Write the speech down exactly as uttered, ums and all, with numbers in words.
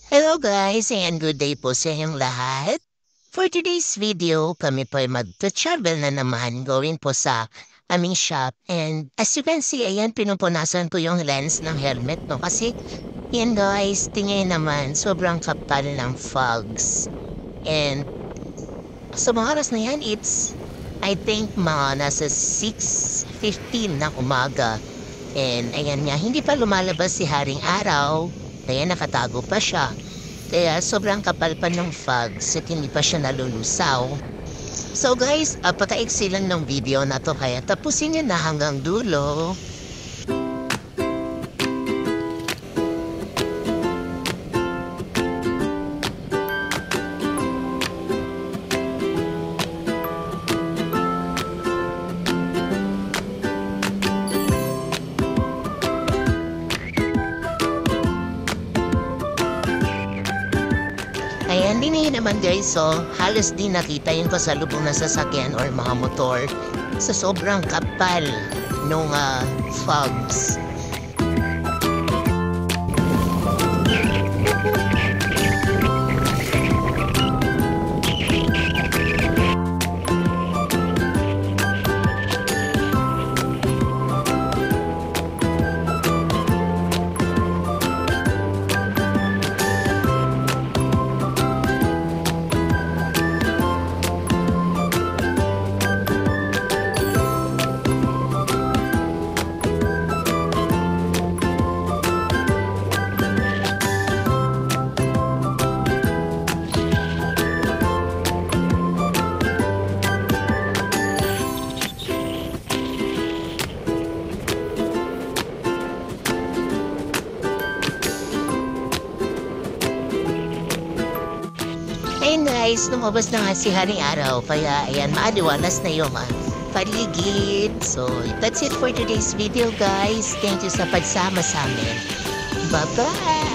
Hello guys and good day po sa inyong lahat. For today's video, kami po ay mag-travel na naman going po sa aming shop. And as you can see, ayan, pinupunasan ko yung lens ng helmet, no? Kasi, yan guys, tingin naman, sobrang kapal ng fogs. And sa mga oras na yan, it's, I think, mga nasa six fifteen ng umaga. And ayan nga, hindi pa lumalabas si Haring Araw. Kaya nakatago pa siya. Kaya sobrang kapal pa ng fogs at hindi pa siya nalulusaw. So guys, apaka-excel lang ng video na to kaya tapusin niyo na hanggang dulo. Ayan din eh naman guys, so halos di nakita yung pasalubong na sasakyan or mga motor sa sobrang kapal nung uh, fogs. Ayun guys, lumabas na nga si Haring Araw, kaya ayan, maaliwalas na yung uh, paligid. So, that's it for today's video guys. Thank you sa pagsama sa amin. Bye-bye!